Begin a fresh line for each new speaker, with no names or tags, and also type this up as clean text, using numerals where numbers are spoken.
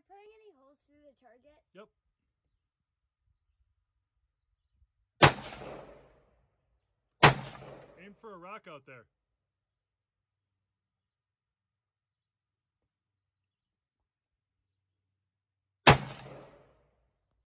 putting any holes through the target?
Yep. Aim for a rock out there.